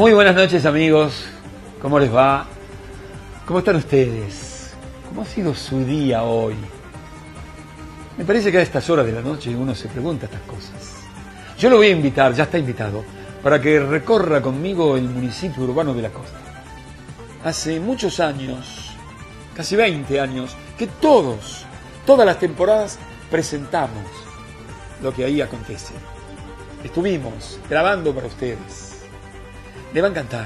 Muy buenas noches, amigos. ¿Cómo les va? ¿Cómo están ustedes? ¿Cómo ha sido su día hoy? Me parece que a estas horas de la noche uno se pregunta estas cosas. Yo lo voy a invitar, ya está invitado, para que recorra conmigo el municipio urbano de la costa. Hace muchos años, casi 20 años, que todas las temporadas presentamos lo que ahí acontece. Estuvimos grabando para ustedes. Le va a encantar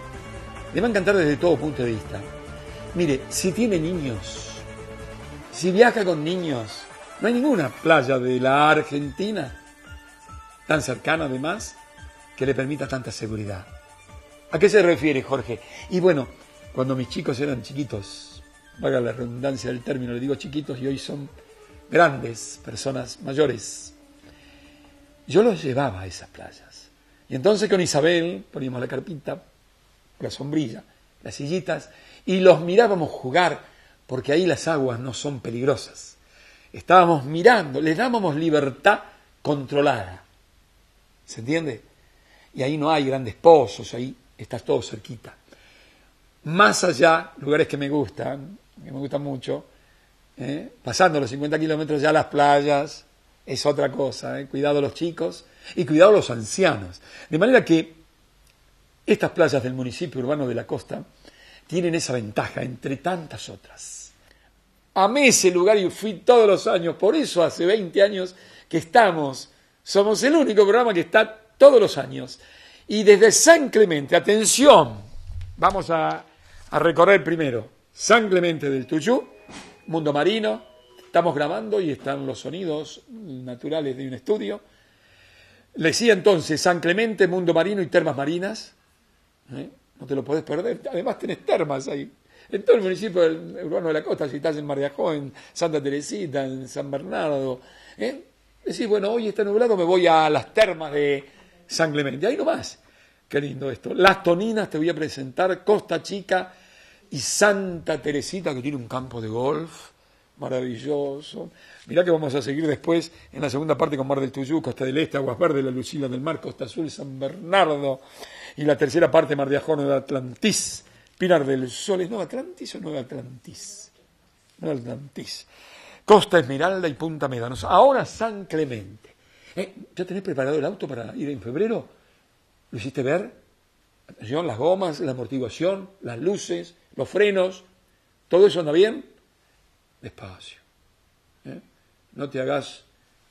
desde todo punto de vista. Mire, si tiene niños, si viaja con niños, no hay ninguna playa de la Argentina tan cercana además que le permita tanta seguridad. ¿A qué se refiere, Jorge? Y bueno, cuando mis chicos eran chiquitos, valga la redundancia del término, le digo chiquitos y hoy son grandes, personas mayores, yo los llevaba a esas playas. Y entonces con Isabel poníamos la carpita, la sombrilla, las sillitas, y los mirábamos jugar, porque ahí las aguas no son peligrosas. Estábamos mirando, les dábamos libertad controlada. ¿Se entiende? Y ahí no hay grandes pozos, ahí estás todo cerquita. Más allá, lugares que me gustan mucho, pasando los 50 kilómetros ya las playas, es otra cosa, cuidado los chicos y cuidado los ancianos. De manera que estas playas del municipio urbano de la costa tienen esa ventaja entre tantas otras. Amé ese lugar y fui todos los años, por eso hace 20 años que somos el único programa que está todos los años. Y desde San Clemente, atención, vamos a recorrer primero San Clemente del Tuyú, Mundo Marino. Estamos grabando y están los sonidos naturales de un estudio. Le decía entonces San Clemente, Mundo Marino y Termas Marinas. No te lo podés perder. Además tenés termas ahí. En todo el municipio urbano de la costa, si estás en Mar de Ajó, en Santa Teresita, en San Bernardo. Decís, bueno, hoy está nublado, me voy a las termas de San Clemente. Ahí nomás. Qué lindo esto. Las Toninas te voy a presentar, Costa Chica y Santa Teresita, que tiene un campo de golf maravilloso. Mirá que vamos a seguir después en la segunda parte con Mar del Tuyú, Costa del Este, Aguas Verdes, La Lucila del Mar, Costa Azul, San Bernardo, y la tercera parte Mar de Ajó, Nueva Atlantis, Pinar del Sol. ¿Es Nueva Atlantis o Nueva Atlantis? Nueva Atlantis. Costa Esmeralda y Punta Médanos. Ahora San Clemente. ¿Ya tenés preparado el auto para ir en febrero? ¿Lo hiciste ver? Atención, las gomas, la amortiguación, las luces, los frenos, ¿todo eso anda bien? Despacio. No te hagas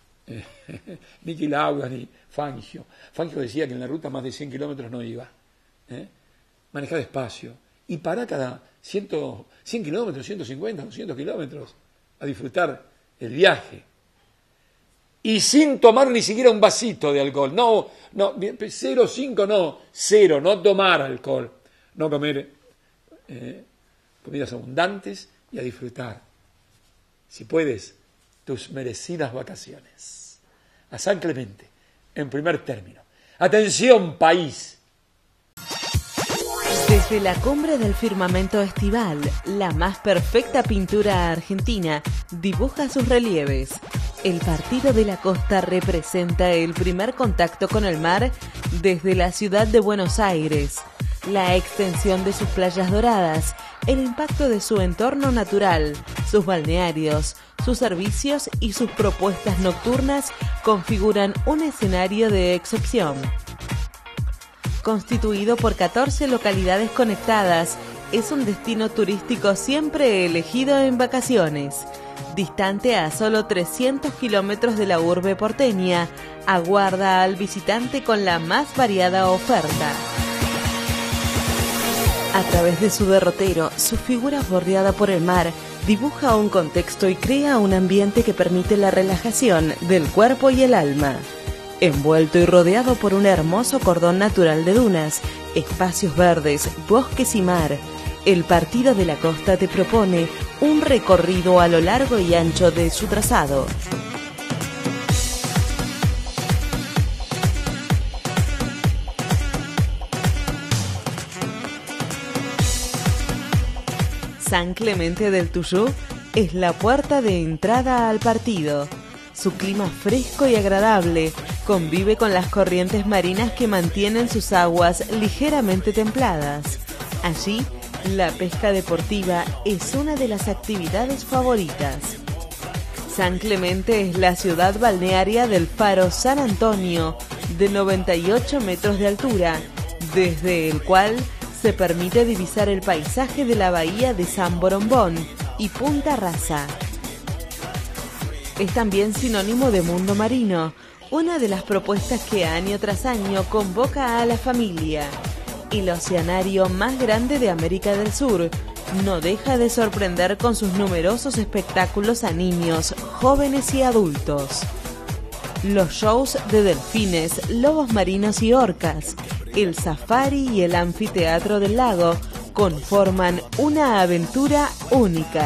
ni Quilaugas ni Fangio. Fangio decía que en la ruta más de 100 kilómetros no iba. Maneja despacio. Y para cada 100 kilómetros, 150, 200 kilómetros a disfrutar el viaje. Y sin tomar ni siquiera un vasito de alcohol. No, 0,5 no, 0, no tomar alcohol. No comer comidas abundantes y a disfrutar, si puedes, tus merecidas vacaciones. A San Clemente, en primer término. Atención, país. Desde la cumbre del firmamento estival, la más perfecta pintura argentina dibuja sus relieves. El Partido de la Costa representa el primer contacto con el mar desde la ciudad de Buenos Aires. La extensión de sus playas doradas, el impacto de su entorno natural, sus balnearios, sus servicios y sus propuestas nocturnas configuran un escenario de excepción. Constituido por 14 localidades conectadas, es un destino turístico siempre elegido en vacaciones. Distante a solo 300 kilómetros de la urbe porteña, aguarda al visitante con la más variada oferta. A través de su derrotero, su figura bordeada por el mar, dibuja un contexto y crea un ambiente que permite la relajación del cuerpo y el alma. Envuelto y rodeado por un hermoso cordón natural de dunas, espacios verdes, bosques y mar, el Partido de la Costa te propone un recorrido a lo largo y ancho de su trazado. San Clemente del Tuyú es la puerta de entrada al partido. Su clima fresco y agradable convive con las corrientes marinas que mantienen sus aguas ligeramente templadas. Allí, la pesca deportiva es una de las actividades favoritas. San Clemente es la ciudad balnearia del Faro San Antonio, de 98 metros de altura, desde el cual se permite divisar el paisaje de la bahía de San Borombón y Punta Rasa. Es también sinónimo de mundo marino, una de las propuestas que año tras año convoca a la familia. El oceanario más grande de América del Sur no deja de sorprender con sus numerosos espectáculos a niños, jóvenes y adultos. Los shows de delfines, lobos marinos y orcas, el safari y el anfiteatro del lago conforman una aventura única.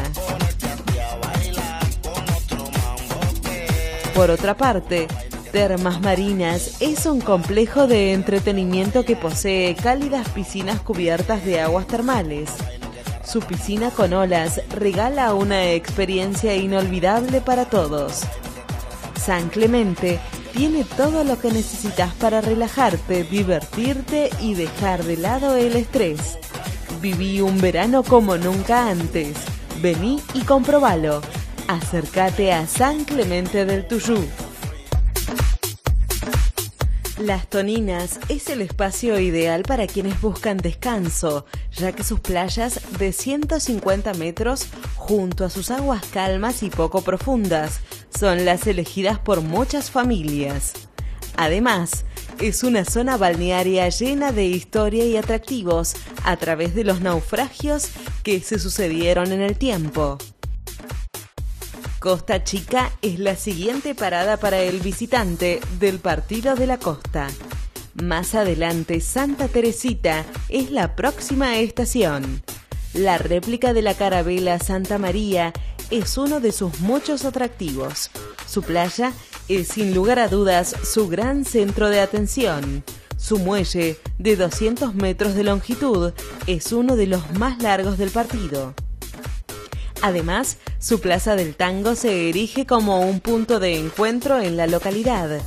Por otra parte, Termas Marinas es un complejo de entretenimiento que posee cálidas piscinas cubiertas de aguas termales. Su piscina con olas regala una experiencia inolvidable para todos. San Clemente tiene todo lo que necesitas para relajarte, divertirte y dejar de lado el estrés. Viví un verano como nunca antes. Vení y comprobalo. Acércate a San Clemente del Tuyú. Las Toninas es el espacio ideal para quienes buscan descanso, ya que sus playas de 150 metros, junto a sus aguas calmas y poco profundas, son las elegidas por muchas familias. Además, es una zona balnearia llena de historia y atractivos a través de los naufragios que se sucedieron en el tiempo. Costa Chica es la siguiente parada para el visitante del Partido de la Costa. Más adelante, Santa Teresita es la próxima estación. La réplica de la carabela Santa María es uno de sus muchos atractivos. Su playa es sin lugar a dudas su gran centro de atención. Su muelle, de 200 metros de longitud, es uno de los más largos del partido. Además, su Plaza del Tango se erige como un punto de encuentro en la localidad.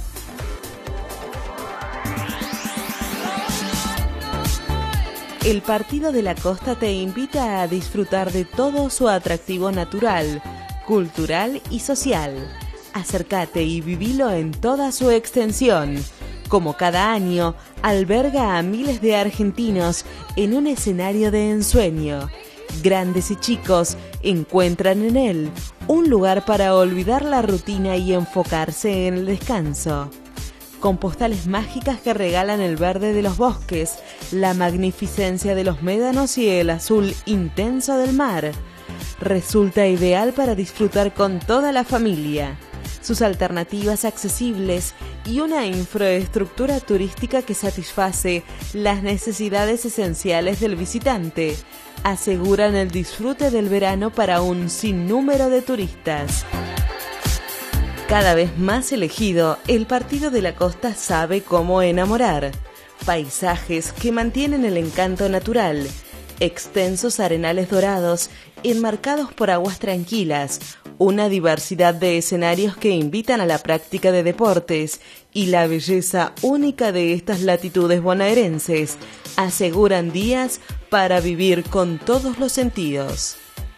El Partido de la Costa te invita a disfrutar de todo su atractivo natural, cultural y social. Acércate y vivilo en toda su extensión. Como cada año, alberga a miles de argentinos en un escenario de ensueño. Grandes y chicos encuentran en él un lugar para olvidar la rutina y enfocarse en el descanso. Con postales mágicas que regalan el verde de los bosques, la magnificencia de los médanos y el azul intenso del mar. Resulta ideal para disfrutar con toda la familia. Sus alternativas accesibles y una infraestructura turística que satisface las necesidades esenciales del visitante aseguran el disfrute del verano para un sinnúmero de turistas. Cada vez más elegido, el Partido de la Costa sabe cómo enamorar. Paisajes que mantienen el encanto natural, extensos arenales dorados enmarcados por aguas tranquilas, una diversidad de escenarios que invitan a la práctica de deportes y la belleza única de estas latitudes bonaerenses aseguran días para vivir con todos los sentidos.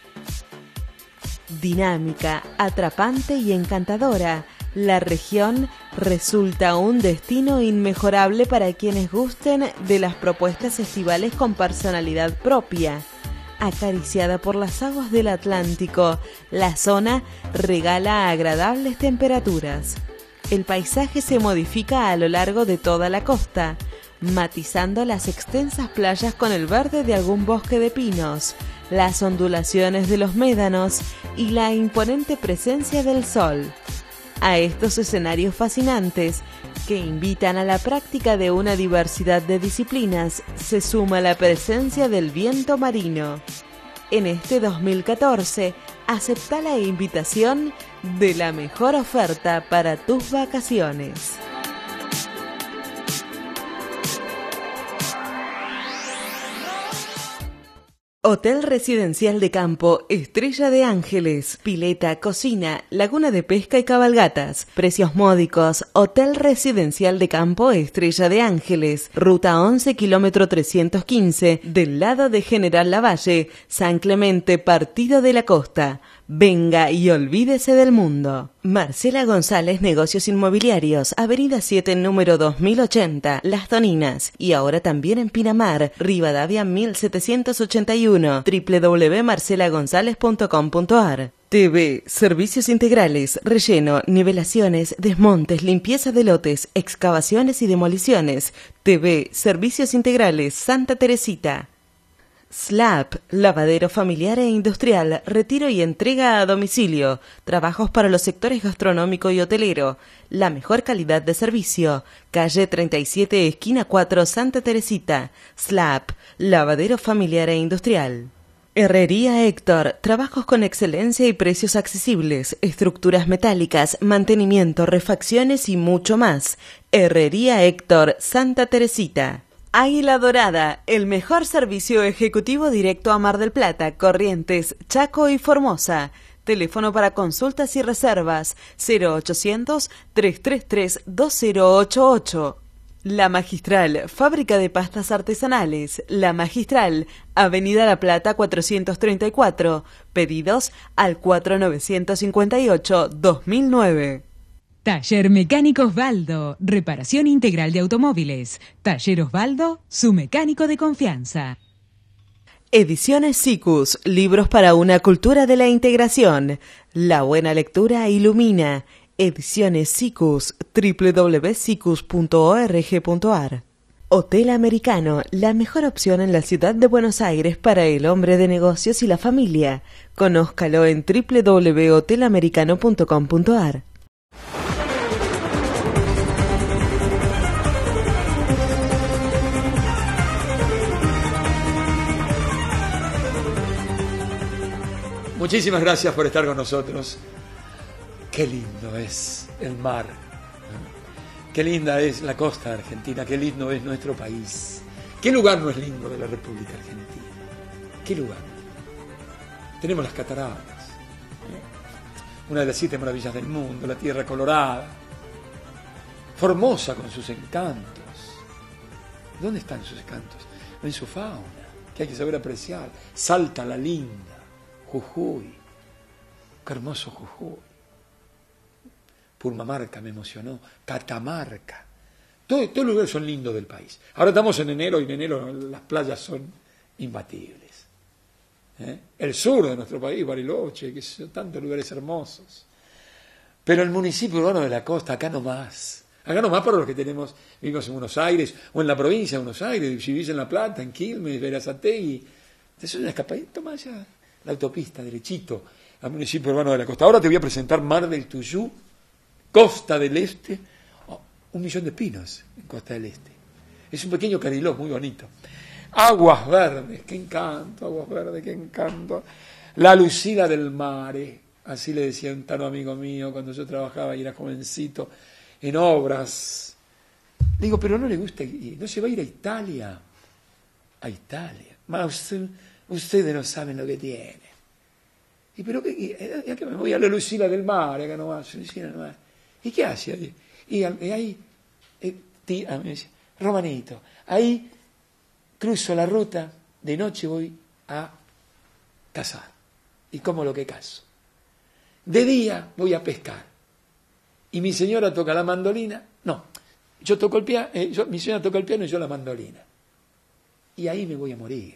Dinámica, atrapante y encantadora, la región resulta un destino inmejorable para quienes gusten de las propuestas estivales con personalidad propia. Acariciada por las aguas del Atlántico, la zona regala agradables temperaturas. El paisaje se modifica a lo largo de toda la costa, matizando las extensas playas con el verde de algún bosque de pinos, las ondulaciones de los médanos y la imponente presencia del sol. A estos escenarios fascinantes, que invitan a la práctica de una diversidad de disciplinas, se suma la presencia del viento marino. En este 2014, acepta la invitación de la mejor oferta para tus vacaciones. Hotel Residencial de Campo Estrella de Ángeles, pileta, cocina, laguna de pesca y cabalgatas. Precios módicos. Hotel Residencial de Campo Estrella de Ángeles, ruta 11, kilómetro 315, del lado de General Lavalle, San Clemente, Partido de la Costa. Venga y olvídese del mundo. Marcela González, Negocios Inmobiliarios, Avenida 7, número 2080, Las Toninas. Y ahora también en Pinamar, Rivadavia 1781, www.marcelagonzalez.com.ar. TV, servicios integrales, relleno, nivelaciones, desmontes, limpieza de lotes, excavaciones y demoliciones. TV, servicios integrales, Santa Teresita. SLAP, lavadero familiar e industrial, retiro y entrega a domicilio, trabajos para los sectores gastronómico y hotelero, la mejor calidad de servicio, calle 37, esquina 4, Santa Teresita. SLAP, lavadero familiar e industrial. Herrería Héctor, trabajos con excelencia y precios accesibles, estructuras metálicas, mantenimiento, refacciones y mucho más. Herrería Héctor, Santa Teresita. Águila Dorada, el mejor servicio ejecutivo directo a Mar del Plata, Corrientes, Chaco y Formosa. Teléfono para consultas y reservas 0800-333-2088. La Magistral, fábrica de pastas artesanales. La Magistral, Avenida La Plata 434. Pedidos al 4958-2009. Taller Mecánico Osvaldo, reparación integral de automóviles. Taller Osvaldo, su mecánico de confianza. Ediciones SICUS, libros para una cultura de la integración. La buena lectura ilumina. Ediciones SICUS, www.sicus.org.ar. Hotel Americano, la mejor opción en la ciudad de Buenos Aires para el hombre de negocios y la familia. Conózcalo en www.hotelamericano.com.ar. Muchísimas gracias por estar con nosotros. Qué lindo es el mar. Qué linda es la costa argentina. Qué lindo es nuestro país. ¿Qué lugar no es lindo de la República Argentina? ¿Qué lugar? Tenemos las cataratas. Una de las 7 maravillas del mundo. La tierra colorada. Formosa con sus encantos. ¿Dónde están sus encantos? En su fauna, que hay que saber apreciar. Salta la linda. Jujuy, qué hermoso Jujuy. Purmamarca me emocionó, Catamarca. Todos los lugares son lindos del país. Ahora estamos en enero y en enero las playas son imbatibles. El sur de nuestro país, Bariloche, que son tantos lugares hermosos. Pero el municipio urbano de la costa, acá nomás. Acá nomás para los que vivimos en Buenos Aires o en la provincia de Buenos Aires, si vivís en La Plata, en Quilmes, Verazategui. Eso es una escapadita más allá. La autopista, derechito, al municipio urbano de la costa. Ahora te voy a presentar Mar del Tuyú, Costa del Este, 1 millón de pinos en Costa del Este. Es un pequeño cariló muy bonito. Aguas verdes, qué encanto, aguas verdes, qué encanto. La Lucila del Mare, así le decía un tano amigo mío cuando yo trabajaba y era jovencito, en obras. Le digo, pero no le gusta, no se va a ir a Italia. A Italia. Más ustedes no saben lo que tienen. ¿Y pero qué? Ya que me voy a la Lucila del Mare, acá nomás, Lucila del Mare. ¿Y qué hace ahí? Y ahí, me dice, Romanito, ahí cruzo la ruta, de noche voy a cazar. ¿Y como lo que cazo? De día voy a pescar. Y mi señora toca la mandolina. No, yo toco el piano, mi señora toca el piano y yo la mandolina. Y ahí me voy a morir.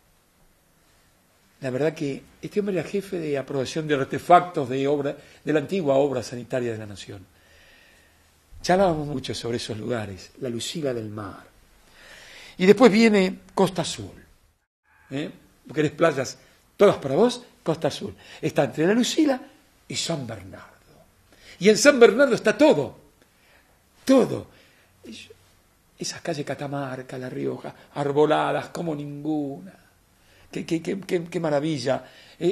La verdad que este hombre era jefe de aprobación de artefactos de la antigua obra sanitaria de la Nación. Charlábamos mucho sobre esos lugares, la Lucila del Mar. Y después viene Costa Azul. ¿Querés playas todas para vos? Costa Azul. Está entre la Lucila y San Bernardo. Y en San Bernardo está todo. Todo. Esas calles Catamarca, La Rioja, arboladas como ninguna. Qué maravilla.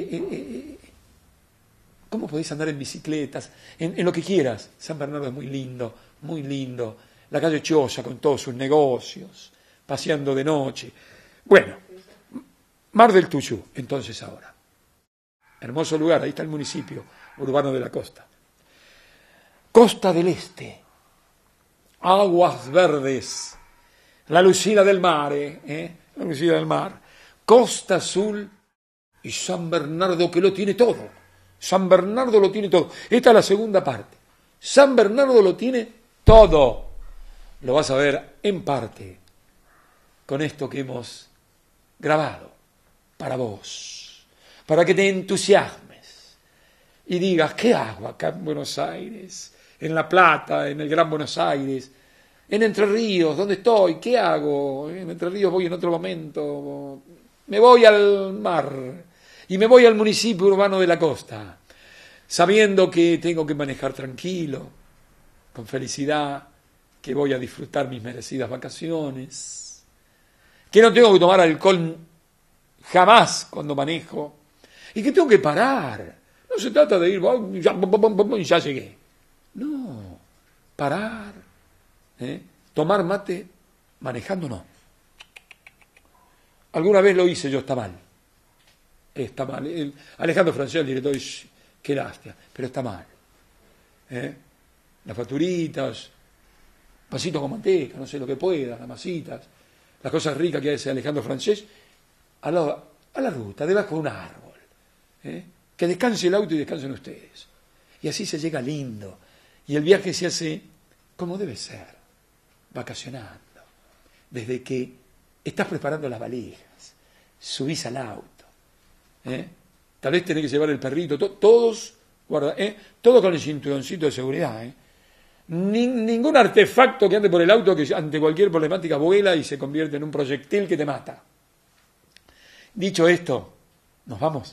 ¿Cómo podéis andar en bicicletas? En lo que quieras. San Bernardo es muy lindo, muy lindo. La calle Chiosa con todos sus negocios, paseando de noche. Bueno, Mar del Tuyú, entonces ahora. Hermoso lugar, ahí está el municipio urbano de la costa. Costa del Este, aguas verdes, la Lucila del Mar, la Lucila del Mar, Costa Azul y San Bernardo, que lo tiene todo. San Bernardo lo tiene todo. Esta es la segunda parte. San Bernardo lo tiene todo. Lo vas a ver en parte con esto que hemos grabado para vos, para que te entusiasmes y digas, ¿qué hago acá en Buenos Aires? En La Plata, en el Gran Buenos Aires, en Entre Ríos, ¿dónde estoy? ¿Qué hago? En Entre Ríos voy en otro momento, me voy al mar y me voy al municipio urbano de la costa, sabiendo que tengo que manejar tranquilo, con felicidad, que voy a disfrutar mis merecidas vacaciones, que no tengo que tomar alcohol jamás cuando manejo, y que tengo que parar. No se trata de ir, ya llegué. No, parar, tomar mate, manejando no. Alguna vez lo hice yo, está mal. Está mal. Alejandro Francés, el director, dice, qué lástima, pero está mal. Las facturitas, vasitos con manteca, no sé lo que pueda, las masitas, las cosas ricas que hace Alejandro Francés, a la ruta, debajo de un árbol. Que descanse el auto y descansen ustedes. Y así se llega lindo. Y el viaje se hace como debe ser, vacacionando. Desde que estás preparando las valijas, subís al auto. Tal vez tenés que llevar el perrito, todos, guarda, todo con el cinturoncito de seguridad. Ningún artefacto que ande por el auto que ante cualquier problemática vuela y se convierte en un proyectil que te mata. Dicho esto, ¿nos vamos?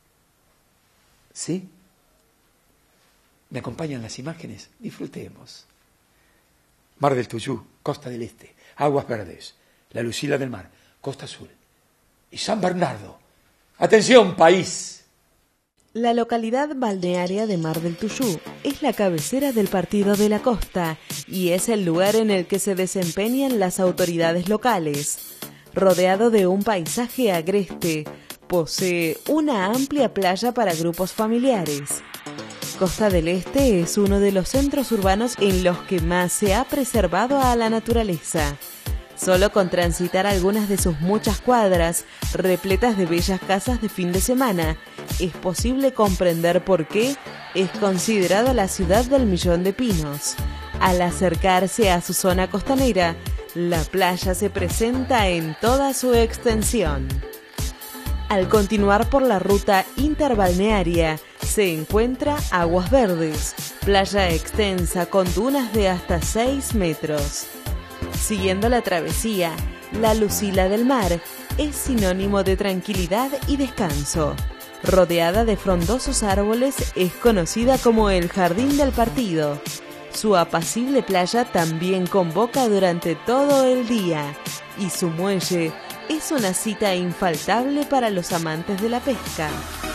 ¿Sí? ¿Me acompañan las imágenes? Disfrutemos. Mar del Tuyú, Costa del Este, aguas verdes, la Lucila del Mar, Costa Azul y San Bernardo. ¡Atención, país! La localidad balnearia de Mar del Tuyú es la cabecera del Partido de la Costa y es el lugar en el que se desempeñan las autoridades locales. Rodeado de un paisaje agreste, posee una amplia playa para grupos familiares. Costa del Este es uno de los centros urbanos en los que más se ha preservado a la naturaleza. Solo con transitar algunas de sus muchas cuadras, repletas de bellas casas de fin de semana, es posible comprender por qué es considerada la ciudad del millón de pinos. Al acercarse a su zona costanera, la playa se presenta en toda su extensión. Al continuar por la ruta interbalnearia, se encuentra Aguas Verdes, playa extensa con dunas de hasta 6 metros. Siguiendo la travesía, la Lucila del Mar es sinónimo de tranquilidad y descanso. Rodeada de frondosos árboles, es conocida como el Jardín del Partido. Su apacible playa también convoca durante todo el día y su muelle es una cita infaltable para los amantes de la pesca.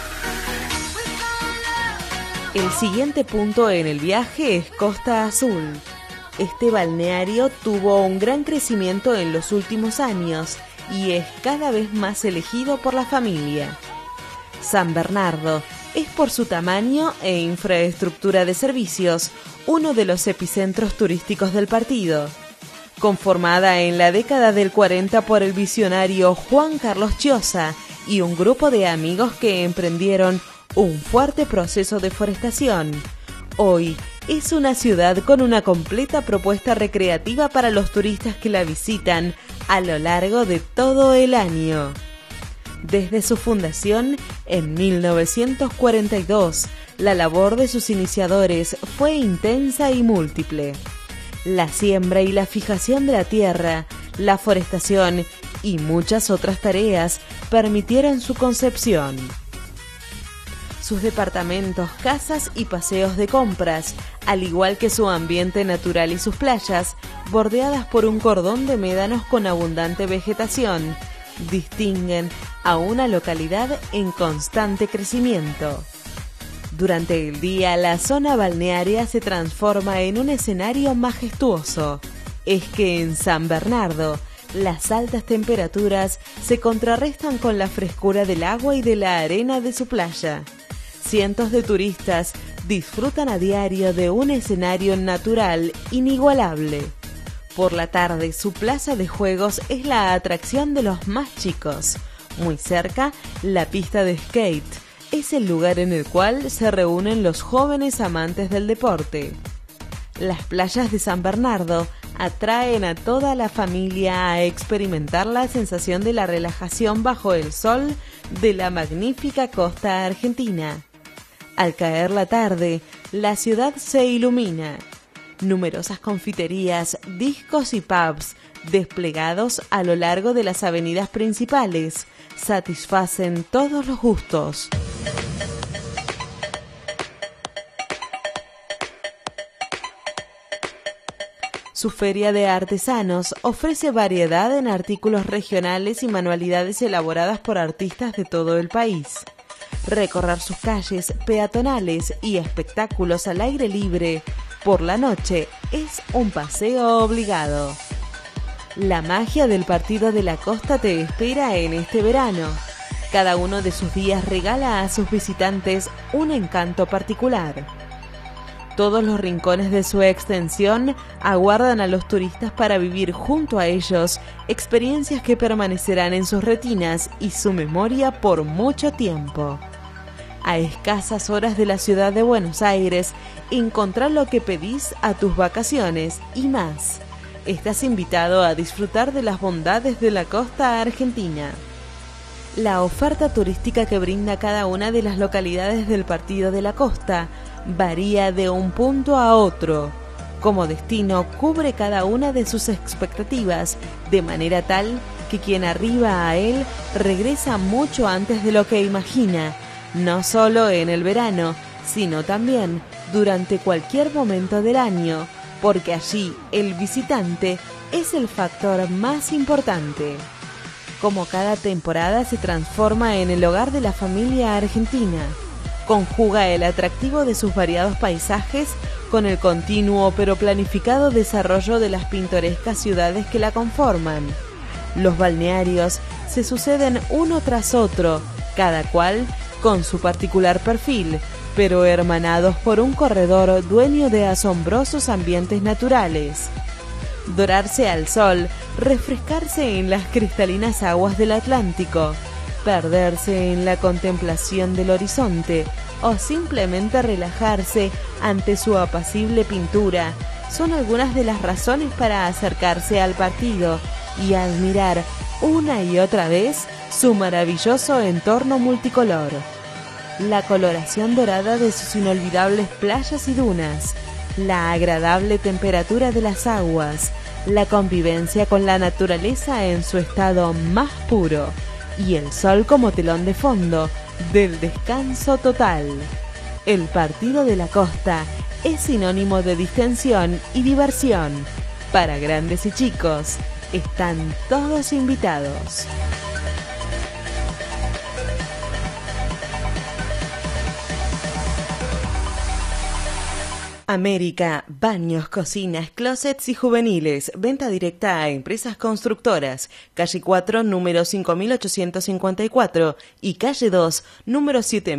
El siguiente punto en el viaje es Costa Azul. Este balneario tuvo un gran crecimiento en los últimos años y es cada vez más elegido por la familia. San Bernardo es por su tamaño e infraestructura de servicios uno de los epicentros turísticos del partido. Conformada en la década del 40 por el visionario Juan Carlos Chiosa y un grupo de amigos que emprendieron un fuerte proceso de forestación. Hoy es una ciudad con una completa propuesta recreativa para los turistas que la visitan a lo largo de todo el año. Desde su fundación, en 1942, la labor de sus iniciadores fue intensa y múltiple. La siembra y la fijación de la tierra, la forestación y muchas otras tareas permitieron su concepción. Sus departamentos, casas y paseos de compras, al igual que su ambiente natural y sus playas, bordeadas por un cordón de médanos con abundante vegetación, distinguen a una localidad en constante crecimiento. Durante el día, la zona balnearia se transforma en un escenario majestuoso. Es que en San Bernardo, Las altas temperaturas se contrarrestan con la frescura del agua y de la arena de su playa. Cientos de turistas disfrutan a diario de un escenario natural inigualable. Por la tarde, su plaza de juegos es la atracción de los más chicos. Muy cerca, la pista de skate es el lugar en el cual se reúnen los jóvenes amantes del deporte. Las playas de San Bernardo atraen a toda la familia a experimentar la sensación de la relajación bajo el sol de la magnífica costa argentina. Al caer la tarde, la ciudad se ilumina. Numerosas confiterías, discos y pubs desplegados a lo largo de las avenidas principales satisfacen todos los gustos. Su feria de artesanos ofrece variedad en artículos regionales y manualidades elaboradas por artistas de todo el país. Recorrer sus calles peatonales y espectáculos al aire libre por la noche es un paseo obligado. La magia del Partido de la Costa te espera en este verano. Cada uno de sus días regala a sus visitantes un encanto particular. Todos los rincones de su extensión aguardan a los turistas para vivir junto a ellos experiencias que permanecerán en sus retinas y su memoria por mucho tiempo. A escasas horas de la ciudad de Buenos Aires, encontrá lo que pedís a tus vacaciones y más. Estás invitado a disfrutar de las bondades de la costa argentina. La oferta turística que brinda cada una de las localidades del Partido de la Costa varía de un punto a otro. Como destino, cubre cada una de sus expectativas, de manera tal que quien arriba a él regresa mucho antes de lo que imagina, no solo en el verano, sino también durante cualquier momento del año, porque allí el visitante es el factor más importante. Como cada temporada se transforma en el hogar de la familia argentina, conjuga el atractivo de sus variados paisajes con el continuo pero planificado desarrollo de las pintorescas ciudades que la conforman. Los balnearios se suceden uno tras otro, cada cual con su particular perfil, pero hermanados por un corredor dueño de asombrosos ambientes naturales. Dorarse al sol, refrescarse en las cristalinas aguas del Atlántico, perderse en la contemplación del horizonte o simplemente relajarse ante su apacible pintura son algunas de las razones para acercarse al partido y admirar una y otra vez su maravilloso entorno multicolor. La coloración dorada de sus inolvidables playas y dunas, la agradable temperatura de las aguas, la convivencia con la naturaleza en su estado más puro y el sol como telón de fondo del descanso total. El Partido de la Costa es sinónimo de distensión y diversión. Para grandes y chicos, están todos invitados. América, baños, cocinas, closets y juveniles, venta directa a empresas constructoras, calle 4, número 5854 y calle 2, número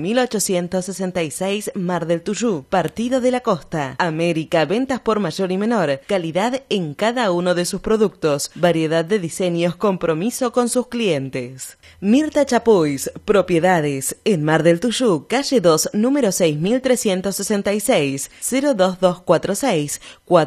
7866, Mar del Tuyú, Partido de la Costa. América, ventas por mayor y menor, calidad en cada uno de sus productos, variedad de diseños, compromiso con sus clientes. Mirta Chapuis, propiedades, en Mar del Tuyú, calle 2, número 6366, 02246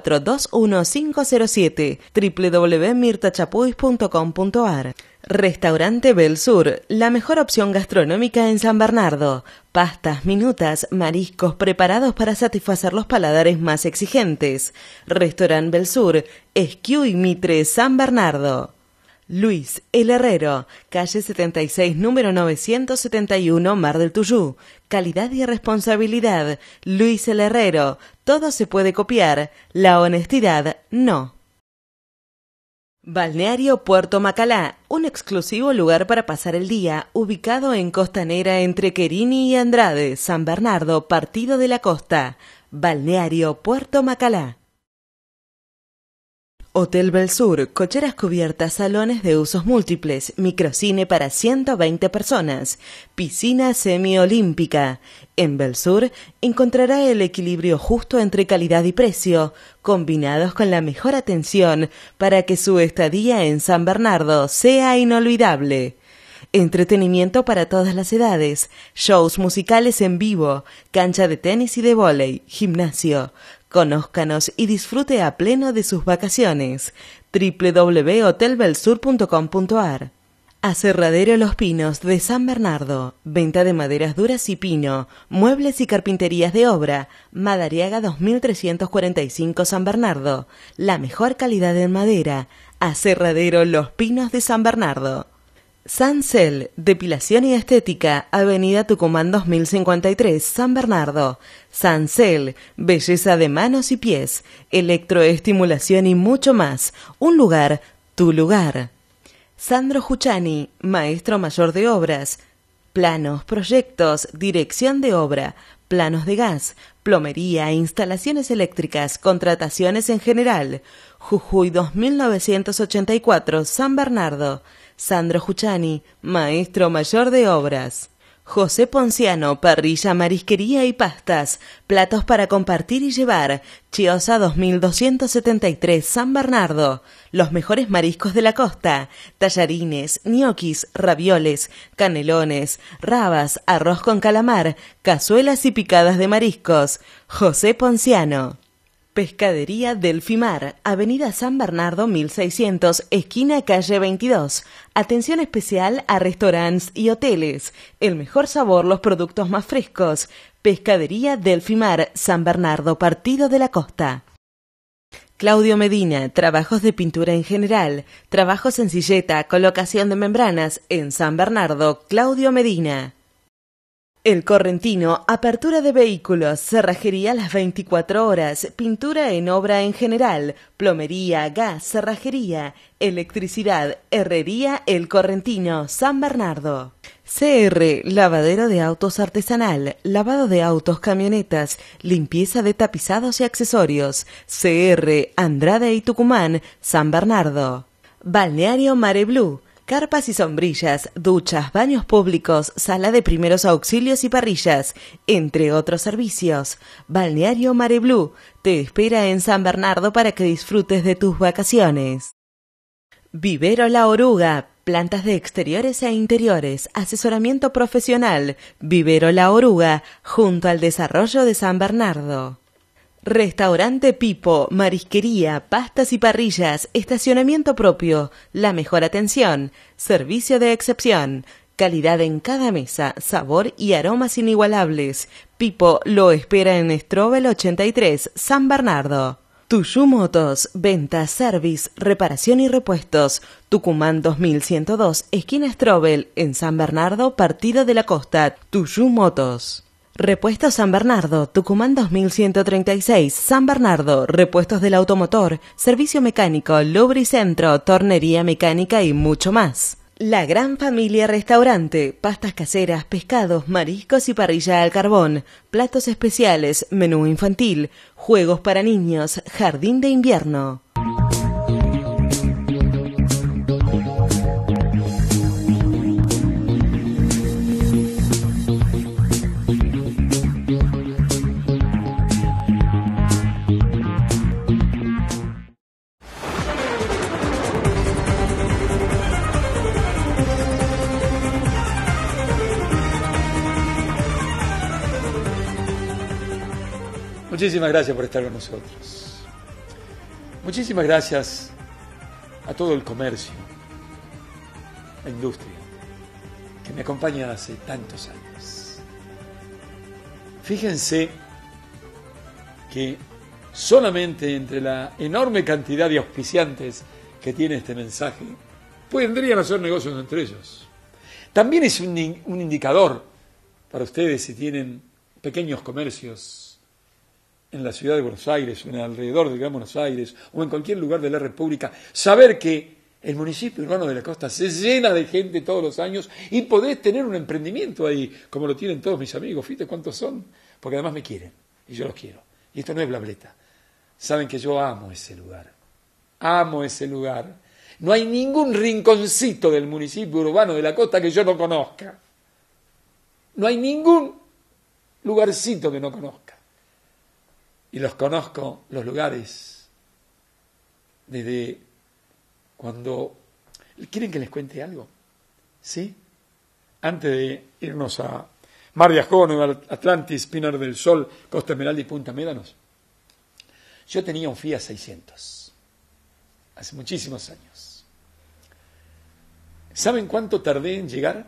421507, www.mirtachapuis.com.ar. Restaurante Belsur, la mejor opción gastronómica en San Bernardo. Pastas, minutas, mariscos preparados para satisfacer los paladares más exigentes. Restaurante Belsur, Esquiú y Mitre, San Bernardo. Luis El Herrero, calle 76, número 971, Mar del Tuyú. Calidad y responsabilidad. Luis El Herrero. Todo se puede copiar, la honestidad no. Balneario Puerto Macalá, un exclusivo lugar para pasar el día, ubicado en Costanera entre Querini y Andrade, San Bernardo, Partido de la Costa. Balneario Puerto Macalá. Hotel Belsur, cocheras cubiertas, salones de usos múltiples, microcine para 120 personas, piscina semiolímpica. En Belsur encontrará el equilibrio justo entre calidad y precio, combinados con la mejor atención para que su estadía en San Bernardo sea inolvidable. Entretenimiento para todas las edades, shows musicales en vivo, cancha de tenis y de vóley, gimnasio. Conózcanos y disfrute a pleno de sus vacaciones. www.hotelbelsur.com.ar. Aserradero Los Pinos de San Bernardo. Venta de maderas duras y pino, muebles y carpinterías de obra. Madariaga 2345 San Bernardo. La mejor calidad en madera. Aserradero Los Pinos de San Bernardo. Sancel, depilación y estética, Avenida Tucumán 2053, San Bernardo. Sancel, belleza de manos y pies, electroestimulación y mucho más. Un lugar, tu lugar. Sandro Juchani, maestro mayor de obras. Planos, proyectos, dirección de obra, planos de gas, plomería, instalaciones eléctricas, contrataciones en general. Jujuy 2984, San Bernardo. Sandro Juchani, maestro mayor de obras. José Ponciano, parrilla, marisquería y pastas, platos para compartir y llevar. Chiosa 2273, San Bernardo. Los mejores mariscos de la costa, tallarines, ñoquis, ravioles, canelones, rabas, arroz con calamar, cazuelas y picadas de mariscos. José Ponciano. Pescadería Delfimar, Avenida San Bernardo 1600, esquina calle 22. Atención especial a restaurantes y hoteles. El mejor sabor, los productos más frescos. Pescadería Delfimar, San Bernardo, Partido de la Costa. Claudio Medina, trabajos de pintura en general, trabajos en silleta, colocación de membranas, en San Bernardo, Claudio Medina. El Correntino, apertura de vehículos, cerrajería las 24 horas, pintura en obra en general, plomería, gas, cerrajería, electricidad, herrería El Correntino, San Bernardo. CR, lavadero de autos artesanal, lavado de autos, camionetas, limpieza de tapizados y accesorios. CR, Andrade y Tucumán, San Bernardo. Balneario Mare Blue. Carpas y sombrillas, duchas, baños públicos, sala de primeros auxilios y parrillas, entre otros servicios. Balneario Mare Blue te espera en San Bernardo para que disfrutes de tus vacaciones. Vivero La Oruga, plantas de exteriores e interiores, asesoramiento profesional. Vivero La Oruga, junto al desarrollo de San Bernardo. Restaurante Pipo, marisquería, pastas y parrillas, estacionamiento propio, la mejor atención, servicio de excepción, calidad en cada mesa, sabor y aromas inigualables. Pipo lo espera en Strobel 83, San Bernardo. Tuyú Motos, venta, service, reparación y repuestos. Tucumán 2102, esquina Strobel, en San Bernardo, Partido de la Costa. Tuyú Motos. Repuestos San Bernardo, Tucumán 2136, San Bernardo, repuestos del automotor, servicio mecánico, lubricentro, tornería mecánica y mucho más. La Gran Familia Restaurante, pastas caseras, pescados, mariscos y parrilla al carbón, platos especiales, menú infantil, juegos para niños, jardín de invierno. Muchísimas gracias por estar con nosotros. Muchísimas gracias a todo el comercio, la industria, que me acompaña hace tantos años. Fíjense que solamente entre la enorme cantidad de auspiciantes que tiene este mensaje, podrían hacer negocios entre ellos. También es un indicador para ustedes si tienen pequeños comercios en la ciudad de Buenos Aires, o en alrededor del Gran Buenos Aires, o en cualquier lugar de la República, saber que el municipio urbano de la costa se llena de gente todos los años y podés tener un emprendimiento ahí, como lo tienen todos mis amigos. Fíjate cuántos son, porque además me quieren, y yo los quiero. Y esto no es blableta. Saben que yo amo ese lugar. Amo ese lugar. No hay ningún rinconcito del municipio urbano de la costa que yo no conozca. No hay ningún lugarcito que no conozca. Y los conozco, los lugares, desde cuando... ¿Quieren que les cuente algo? ¿Sí? Antes de irnos a Mar de Ajó, Nueva Atlantis, Pinar del Sol, Costa Esmeralda y Punta Médanos, yo tenía un Fiat 600, hace muchísimos años. ¿Saben cuánto tardé en llegar?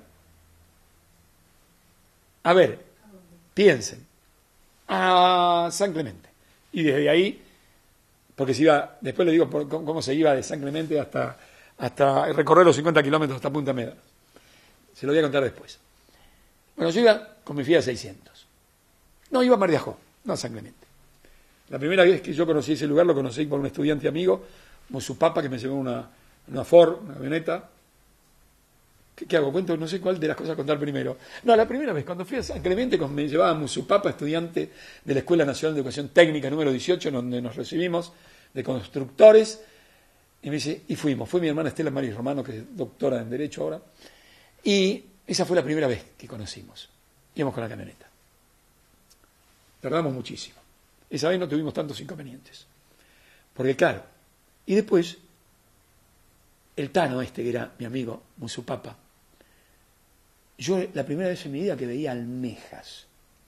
A ver, piensen, a San Clemente. Y desde ahí, porque se iba, después les digo cómo se iba de San Clemente hasta recorrer los 50 kilómetros hasta Punta Médanos. Se lo voy a contar después. Bueno, yo iba con mi Fiat 600. No, iba a Mar de Ajó, no a San Clemente. La primera vez que yo conocí ese lugar lo conocí por un estudiante amigo, Musupapa, que me llevó una Ford, una camioneta. ¿Qué hago? Cuento, no sé cuál de las cosas contar primero. No, la primera vez, cuando fui a San Clemente, me llevaba Musupapa, estudiante de la Escuela Nacional de Educación Técnica número 18, donde nos recibimos de constructores. Y me dice, y fuimos. Fue mi hermana Estela Maris Romano, que es doctora en Derecho ahora. Y esa fue la primera vez que conocimos. Íbamos con la camioneta. Tardamos muchísimo. Esa vez no tuvimos tantos inconvenientes. Porque claro, y después, el Tano que era mi amigo, Musupapa, yo la primera vez en mi vida que veía almejas.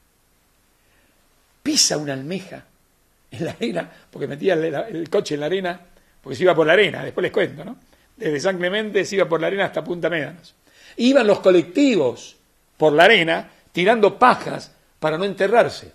Pisa una almeja en la arena, porque metía el coche en la arena, porque se iba por la arena, después les cuento, ¿no? Desde San Clemente se iba por la arena hasta Punta Médanos. Iban los colectivos por la arena tirando pajas para no enterrarse.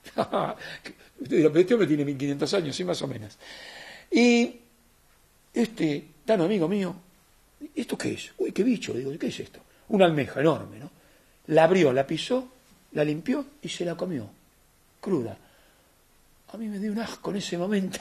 Este hombre tiene 1500 años, sí, más o menos. Y Tano, amigo mío, ¿esto qué es? Uy, qué bicho, digo, ¿qué es esto? Una almeja enorme, ¿no? La abrió, la pisó, la limpió y se la comió, cruda. A mí me dio un asco en ese momento.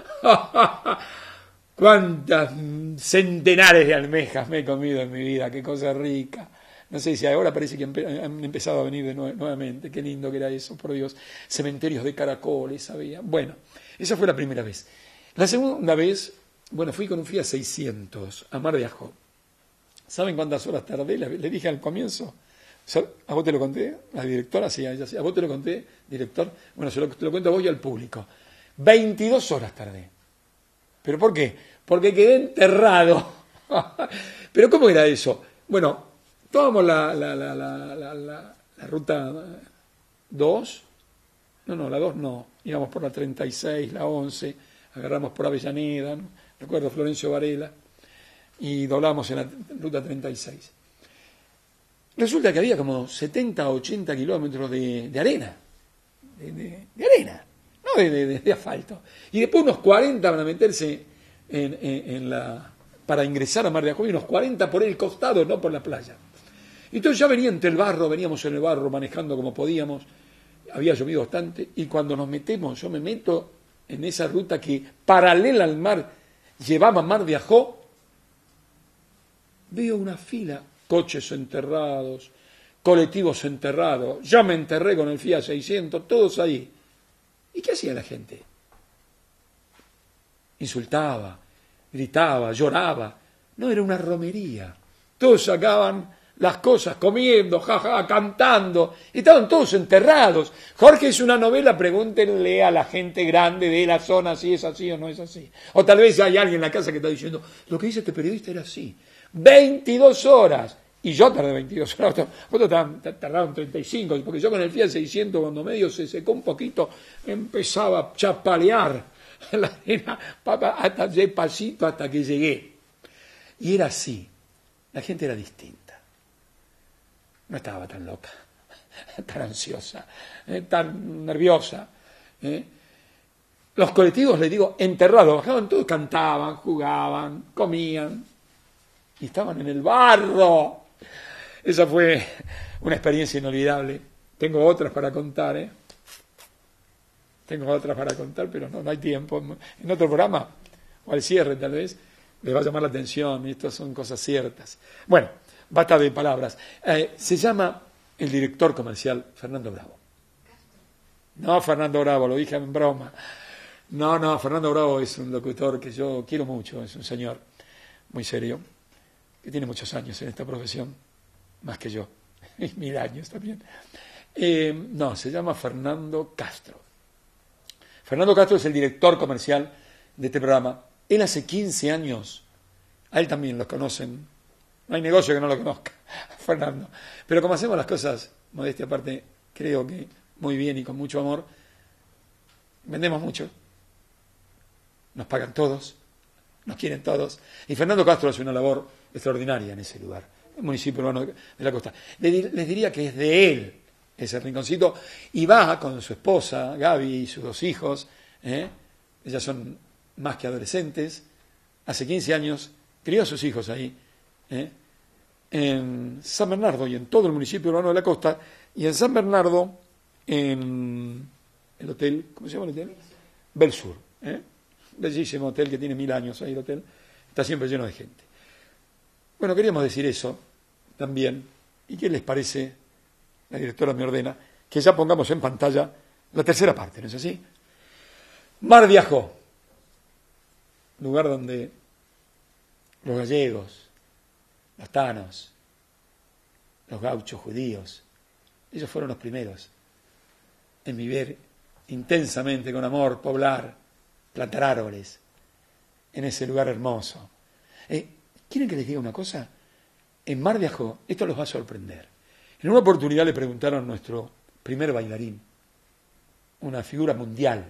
Cuántas centenares de almejas me he comido en mi vida, qué cosa rica. No sé si ahora parece que han empezado a venir nuevamente. Qué lindo que era eso, por Dios. Cementerios de caracoles había. Bueno, esa fue la primera vez. La segunda vez, bueno, fui con un Fiat 600 a Mar de Ajó. ¿Saben cuántas horas tardé? Le dije al comienzo. ¿A vos te lo conté? ¿La directora? Sí, a ella sí. ¿A vos te lo conté, director? Bueno, te lo cuento a vos y al público. 22 horas tardé. ¿Pero por qué? Porque quedé enterrado. ¿Pero cómo era eso? Bueno, tomamos la ruta 2. No, la 2 no. Íbamos por la 36, la 11. Agarramos por Avellaneda, ¿no? Recuerdo Florencio Varela. Y doblamos en la ruta 36. Resulta que había como 70 o 80 kilómetros de arena. De arena. No de asfalto. Y después unos 40 para meterse para ingresar a Mar de Ajó, y unos 40 por el costado, no por la playa. Entonces ya venía entre el barro, veníamos en el barro manejando como podíamos, había llovido bastante, y cuando nos metemos, yo me meto en esa ruta que paralela al mar llevaba a Mar de Ajó, veo una fila, coches enterrados, colectivos enterrados, yo me enterré con el Fiat 600, todos ahí. ¿Y qué hacía la gente? Insultaba, gritaba, lloraba. No, era una romería. Todos sacaban las cosas, comiendo, jaja, cantando. Y estaban todos enterrados. Jorge, es una novela, pregúntenle a la gente grande de la zona si es así o no es así. O tal vez hay alguien en la casa que está diciendo, lo que dice este periodista era así. 22 horas. Y yo tardé 22 horas, otros tardaron 35, porque yo con el Fiat 600, cuando medio se secó un poquito, empezaba a chapalear la arena hasta despacito hasta que llegué. Y era así, la gente era distinta. No estaba tan loca, tan ansiosa, tan nerviosa. Los colectivos, les digo, enterrados, bajaban todos, cantaban, jugaban, comían, y estaban en el barro. Esa fue una experiencia inolvidable. Tengo otras para contar, Tengo otras para contar, pero no hay tiempo. En otro programa, o al cierre tal vez, les va a llamar la atención, y estas son cosas ciertas. Bueno, basta de palabras. Se llama el director comercial Fernando Bravo. No Fernando Bravo, lo dije en broma. No, Fernando Bravo es un locutor que yo quiero mucho, es un señor muy serio, que tiene muchos años en esta profesión, más que yo, y 1000 años también. Se llama Fernando Castro. Fernando Castro es el director comercial de este programa. Él hace 15 años, a él también lo conocen, no hay negocio que no lo conozca, Fernando. Pero como hacemos las cosas, modestia aparte, creo que muy bien y con mucho amor, vendemos mucho, nos pagan todos, nos quieren todos, y Fernando Castro hace una labor extraordinaria en ese lugar, el municipio urbano de la costa. Les diría que es de él ese rinconcito, y va con su esposa, Gaby, y sus 2 hijos, ellas son más que adolescentes, hace 15 años crió a sus hijos ahí, en San Bernardo y en todo el municipio urbano de la costa, y en San Bernardo, en el hotel, ¿cómo se llama el hotel? Belsur, bellísimo hotel que tiene 1000 años ahí el hotel, está siempre lleno de gente. Bueno, queríamos decir eso también, y ¿qué les parece? La directora me ordena que ya pongamos en pantalla la tercera parte, ¿no es así? Mar de Ajó, lugar donde los gallegos, los tanos, los gauchos judíos, ellos fueron los primeros en vivir intensamente, con amor, poblar, plantar árboles, en ese lugar hermoso. ¿Quieren que les diga una cosa? En Mar de Ajó, esto los va a sorprender. En una oportunidad le preguntaron a nuestro primer bailarín, una figura mundial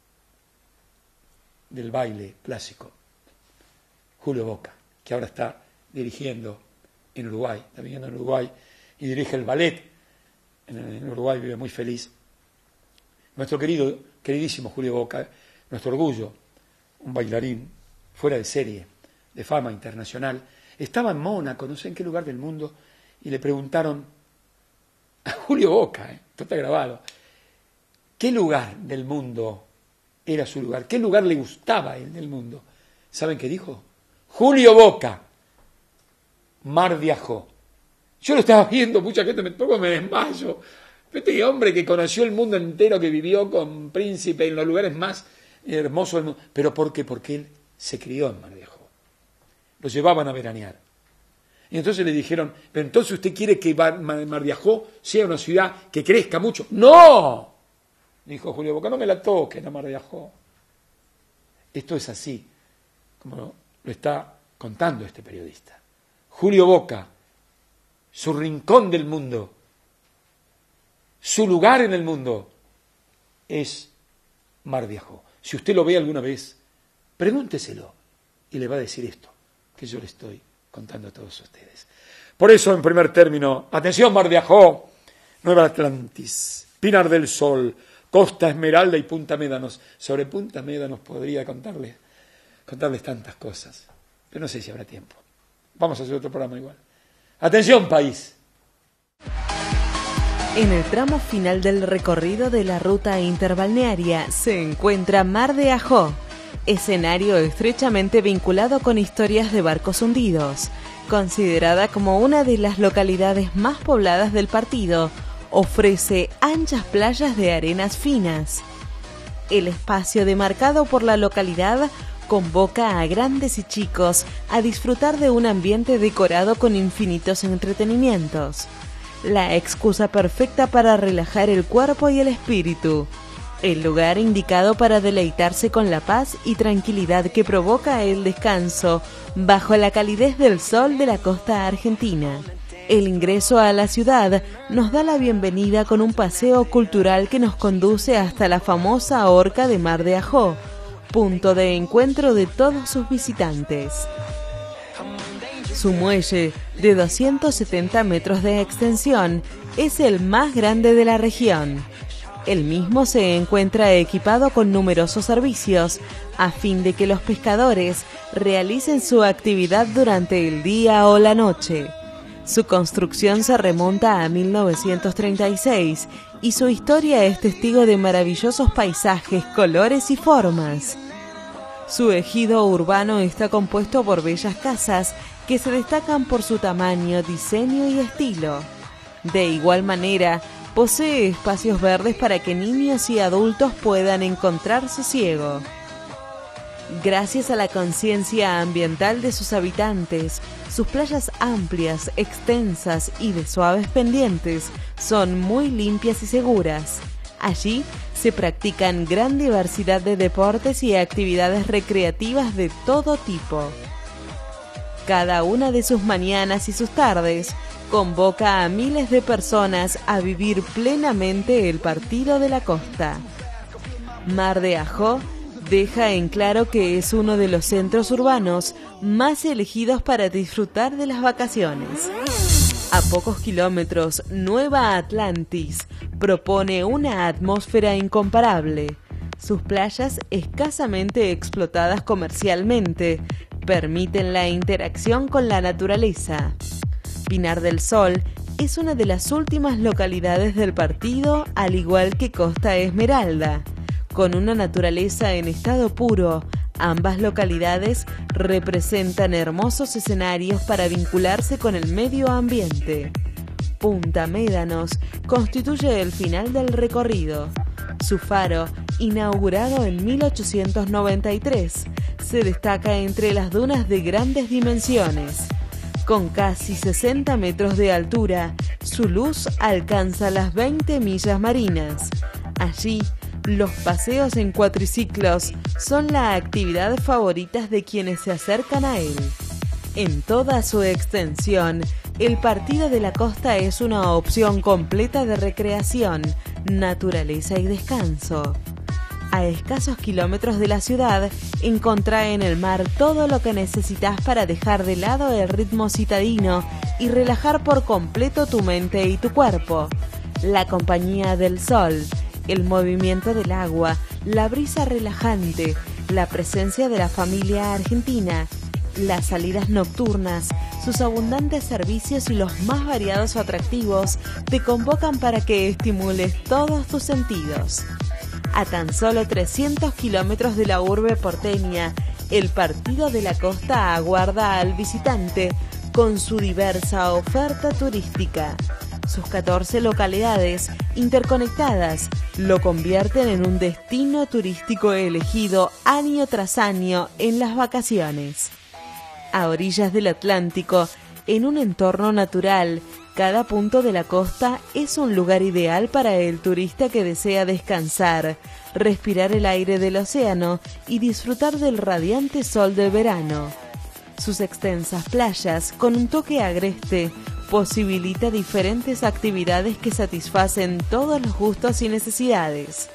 del baile clásico, Julio Boca, que ahora está dirigiendo en Uruguay, está viviendo en Uruguay y dirige el ballet. En Uruguay vive muy feliz. Nuestro queridísimo Julio Boca, nuestro orgullo, un bailarín fuera de serie, de fama internacional, estaba en Mónaco, no sé en qué lugar del mundo, y le preguntaron a Julio Boca, esto está grabado, ¿qué lugar del mundo era su lugar? ¿Qué lugar le gustaba a él del mundo? ¿Saben qué dijo? Julio Boca, Mar de Ajó. Yo lo estaba viendo, mucha gente me desmayo. Este hombre que conoció el mundo entero, que vivió con príncipe en los lugares más hermosos del mundo. ¿Pero por qué? Porque él se crió en Mar de Ajó. Lo llevaban a veranear. Y entonces le dijeron, pero entonces usted quiere que Mar de Ajó sea una ciudad que crezca mucho. ¡No! Dijo Julio Boca, no me la toquen a Mar de Ajó. Esto es así, como lo está contando este periodista. Julio Boca, su rincón del mundo, su lugar en el mundo es Mar de Ajó. Si usted lo ve alguna vez, pregúnteselo y le va a decir esto que yo le estoy contando a todos ustedes. Por eso, en primer término, atención Mar de Ajó, Nueva Atlantis, Pinar del Sol, Costa Esmeralda y Punta Médanos. Sobre Punta Médanos podría contarles tantas cosas, pero no sé si habrá tiempo. Vamos a hacer otro programa igual. Atención país. En el tramo final del recorrido de la ruta interbalnearia se encuentra Mar de Ajó, escenario estrechamente vinculado con historias de barcos hundidos. Considerada como una de las localidades más pobladas del partido, ofrece anchas playas de arenas finas. El espacio demarcado por la localidad convoca a grandes y chicos a disfrutar de un ambiente decorado con infinitos entretenimientos. La excusa perfecta para relajar el cuerpo y el espíritu. El lugar indicado para deleitarse con la paz y tranquilidad que provoca el descanso bajo la calidez del sol de la costa argentina. El ingreso a la ciudad nos da la bienvenida con un paseo cultural que nos conduce hasta la famosa horca de Mar de Ajó, punto de encuentro de todos sus visitantes. Su muelle, de 270 metros de extensión, es el más grande de la región. El mismo se encuentra equipado con numerosos servicios, a fin de que los pescadores realicen su actividad durante el día o la noche. Su construcción se remonta a 1936 y su historia es testigo de maravillosos paisajes, colores y formas. Su ejido urbano está compuesto por bellas casas que se destacan por su tamaño, diseño y estilo. De igual manera, Posee espacios verdes para que niños y adultos puedan encontrar sosiego. Gracias a la conciencia ambiental de sus habitantes, sus playas amplias, extensas y de suaves pendientes son muy limpias y seguras. Allí se practican gran diversidad de deportes y actividades recreativas de todo tipo. Cada una de sus mañanas y sus tardes convoca a miles de personas a vivir plenamente el partido de la costa. Mar de Ajó deja en claro que es uno de los centros urbanos más elegidos para disfrutar de las vacaciones. A pocos kilómetros, Nueva Atlantis propone una atmósfera incomparable. Sus playas, escasamente explotadas comercialmente, permiten la interacción con la naturaleza. Pinar del Sol es una de las últimas localidades del partido, al igual que Costa Esmeralda. Con una naturaleza en estado puro, ambas localidades representan hermosos escenarios para vincularse con el medio ambiente. Punta Médanos constituye el final del recorrido. Su faro, inaugurado en 1893, se destaca entre las dunas de grandes dimensiones. Con casi 60 metros de altura, su luz alcanza las 20 millas marinas. Allí, los paseos en cuatriciclos son la actividad favorita de quienes se acercan a él. En toda su extensión, el Partido de la Costa es una opción completa de recreación, naturaleza y descanso. A escasos kilómetros de la ciudad, encontrá en el mar todo lo que necesitas para dejar de lado el ritmo citadino y relajar por completo tu mente y tu cuerpo. La compañía del sol, el movimiento del agua, la brisa relajante, la presencia de la familia argentina, las salidas nocturnas, sus abundantes servicios y los más variados atractivos te convocan para que estimules todos tus sentidos. A tan solo 300 kilómetros de la urbe porteña, el Partido de la Costa aguarda al visitante con su diversa oferta turística. Sus 14 localidades interconectadas lo convierten en un destino turístico elegido año tras año en las vacaciones. A orillas del Atlántico, en un entorno natural, cada punto de la costa es un lugar ideal para el turista que desea descansar, respirar el aire del océano y disfrutar del radiante sol del verano. Sus extensas playas, con un toque agreste, posibilita diferentes actividades que satisfacen todos los gustos y necesidades.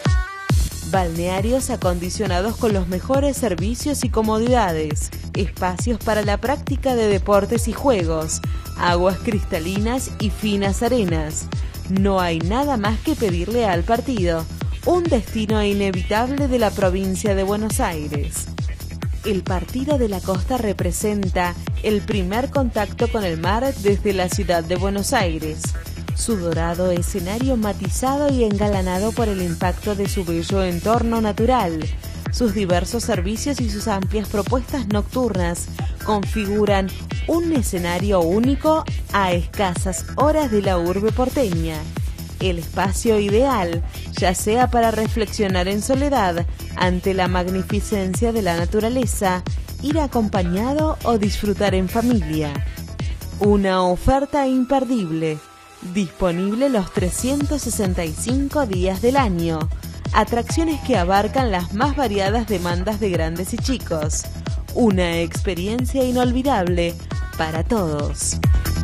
Balnearios acondicionados con los mejores servicios y comodidades, espacios para la práctica de deportes y juegos, aguas cristalinas y finas arenas. No hay nada más que pedirle al partido, un destino inevitable de la provincia de Buenos Aires. El Partido de la Costa representa el primer contacto con el mar desde la ciudad de Buenos Aires. Su dorado escenario matizado y engalanado por el impacto de su bello entorno natural, sus diversos servicios y sus amplias propuestas nocturnas configuran un escenario único a escasas horas de la urbe porteña. El espacio ideal, ya sea para reflexionar en soledad ante la magnificencia de la naturaleza, ir acompañado o disfrutar en familia. Una oferta imperdible, disponible los 365 días del año. Atracciones que abarcan las más variadas demandas de grandes y chicos. Una experiencia inolvidable para todos.